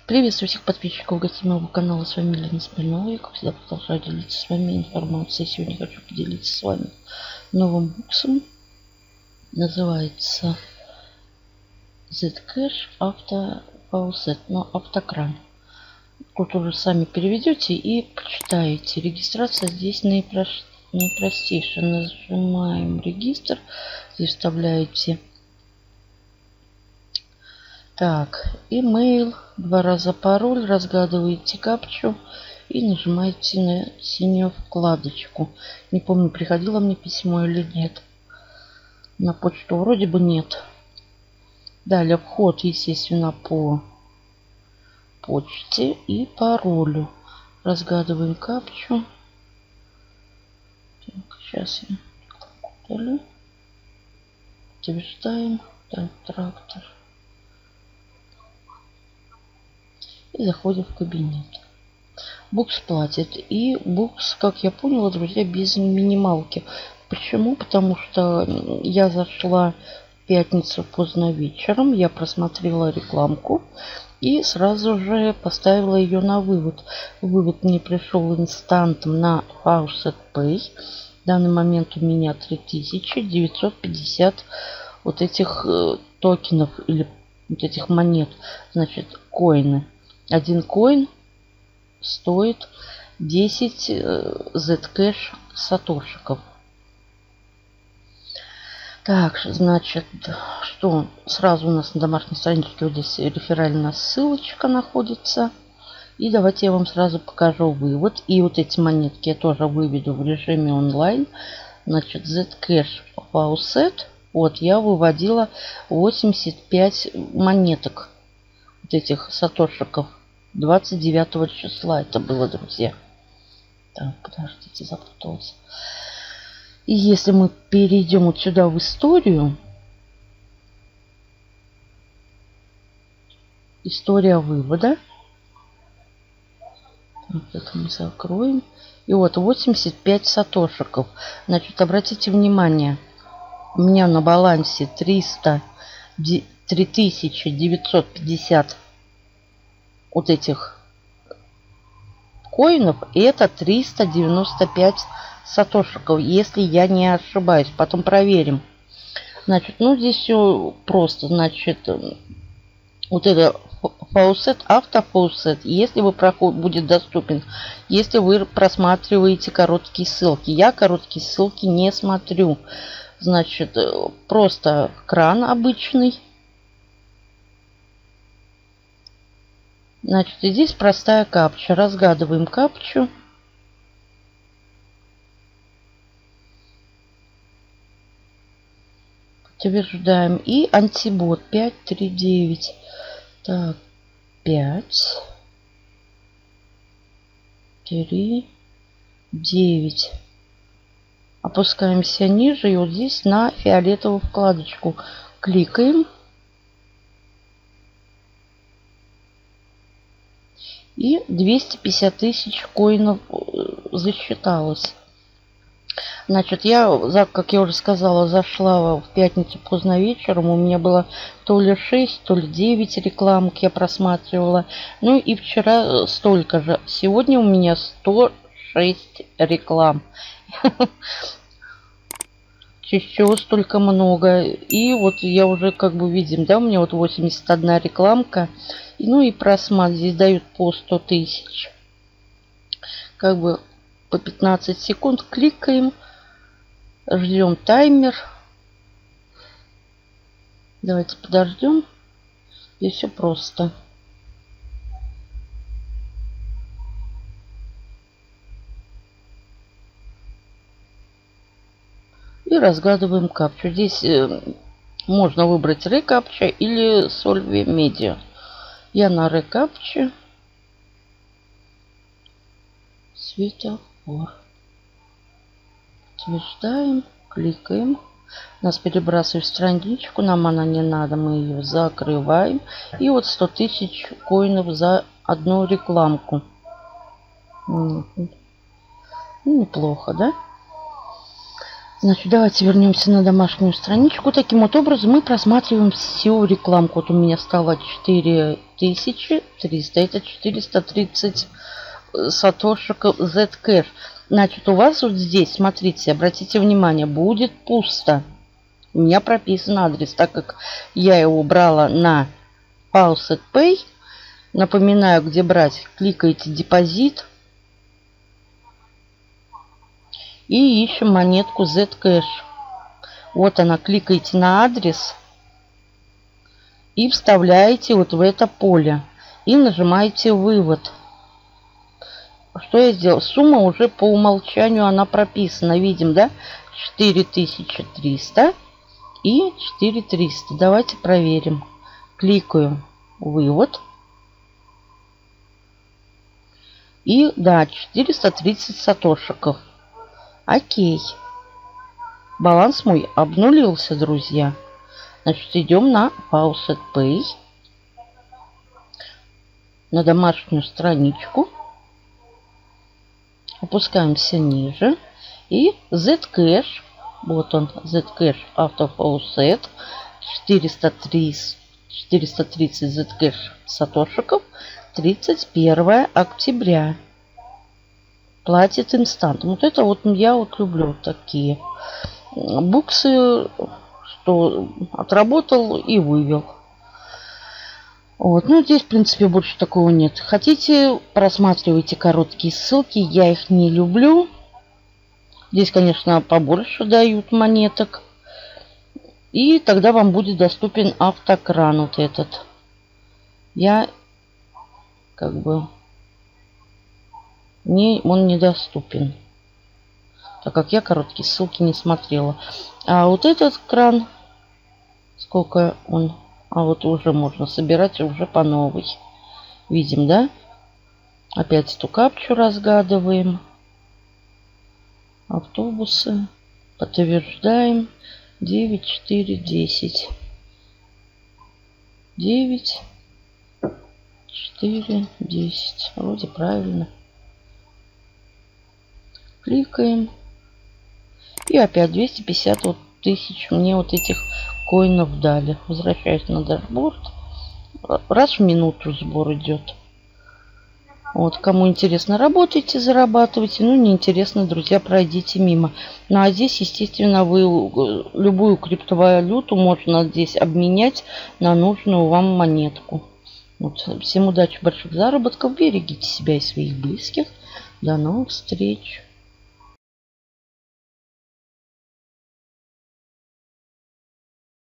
Приветствую всех подписчиков гостей моего канала. С вами Лена Смирнова. Я, как всегда, продолжаю делиться с вами информацией. Сегодня хочу поделиться с вами новым буксом. Называется Zcash AutoFaucet, но автокран. Тут уже сами переведете и почитаете. Регистрация здесь наипростейшая. Нажимаем регистр. Здесь вставляете email, 2 раза пароль, разгадываете капчу и нажимаете на синюю вкладочку. Не помню, приходило мне письмо или нет. На почту вроде бы нет. Далее вход, естественно, по почте и паролю. Разгадываем капчу. Так, сейчас я удалю. Утверждаем. Трактор. И заходим в кабинет. Букс платит. И букс, как я поняла, друзья, без минималки. Почему? Потому что я зашла в пятницу поздно вечером. Я просмотрела рекламку. И сразу же поставила ее на вывод. Вывод мне пришел инстантом на Faucet Pay. В данный момент у меня 3950 вот этих токенов или вот этих монет. Значит, коины. Один коин стоит 10 Zcash сатошиков. Так, значит, что сразу у нас на домашней страничке вот здесь реферальная ссылочка находится. И давайте я вам сразу покажу вывод. И вот эти монетки я тоже выведу в режиме онлайн. Значит, Zcash Faucet. Вот я выводила 85 монеток. Вот этих сатошиков 29 числа это было, друзья. Так, подождите, запуталась. И если мы перейдем вот сюда в историю, история вывода, вот это мы закроем, и вот 85 сатошиков. Значит, обратите внимание, у меня на балансе 3950 вот этих коинов, и это 395 сатошиков, если я не ошибаюсь. Потом проверим. Значит, ну здесь все просто. Значит, вот это Faucet, AutoFaucet, если вы будет доступен, если вы просматриваете короткие ссылки. Я короткие ссылки не смотрю. Значит, просто кран обычный. Значит, и здесь простая капча. Разгадываем капчу. Подтверждаем. И антибот 539. Так, 5, 3, 9. Опускаемся ниже. И вот здесь на фиолетовую вкладочку кликаем. И 250 тысяч коинов засчиталось. Значит, я, как я уже сказала, зашла в пятницу поздно вечером. У меня было то ли 6, то ли 9 рекламок я просматривала. Ну и вчера столько же. Сегодня у меня 106 реклам. Чего столько много. И вот я уже как бы видим, да, у меня вот 81 рекламка. Ну и просмотр здесь дают по 100 тысяч. Как бы по 15 секунд кликаем. Ждем таймер. Давайте подождем. Здесь все просто. И разгадываем капчу. Здесь можно выбрать рекапча или Solve Media. Я на рекапче. Светофор. Утверждаем. Кликаем. Нас перебрасывает страничку. Нам она не надо. Мы ее закрываем. И вот 100 тысяч коинов за одну рекламку. Неплохо, да? Значит, давайте вернемся на домашнюю страничку. Таким вот образом мы просматриваем всю рекламку. Вот у меня стало 4 4300. Это 430 сатошек Zcash. Значит, у вас вот здесь, смотрите, обратите внимание, будет пусто. У меня прописан адрес, так как я его брала на Faucet Pay. Напоминаю, где брать. Кликаете депозит. И ищем монетку Zcash. Вот она, кликаете на адрес. И вставляете вот в это поле. И нажимаете вывод. Что я сделал? Сумма уже по умолчанию она прописана. Видим, да? 4300 и 4300. Давайте проверим. Кликаю вывод. И да, 430 сатошиков. Окей. Баланс мой обнулился, друзья. Значит, идем на Faucet Pay. На домашнюю страничку. Опускаемся ниже. И Zcash. Вот он, Zcash Auto Faucet. 430 Zcash сатошиков. 31 октября. Платит инстант. Вот это вот я вот люблю вот такие буксы, что отработал и вывел. Вот. Ну, здесь, в принципе, больше такого нет. Хотите, просматривайте короткие ссылки. Я их не люблю. Здесь, конечно, побольше дают монеток. И тогда вам будет доступен автокран вот этот. Я как бы он недоступен, так как я короткие ссылки не смотрела. А вот этот кран, сколько он, а вот уже можно собирать уже по новой. Видим, да? Опять эту капчу разгадываем. Автобусы. Подтверждаем. 9, 4, 10. 9, 4, 10. Вроде правильно. Кликаем. И опять 250 вот тысяч мне вот этих коинов дали. Возвращаюсь на дашборд. Раз в минуту сбор идет. Вот, кому интересно, работайте, зарабатывайте. Ну, не интересно, друзья, пройдите мимо. Ну, а здесь, естественно, вы любую криптовалюту можно здесь обменять на нужную вам монетку. Вот, всем удачи, больших заработков. Берегите себя и своих близких. До новых встреч.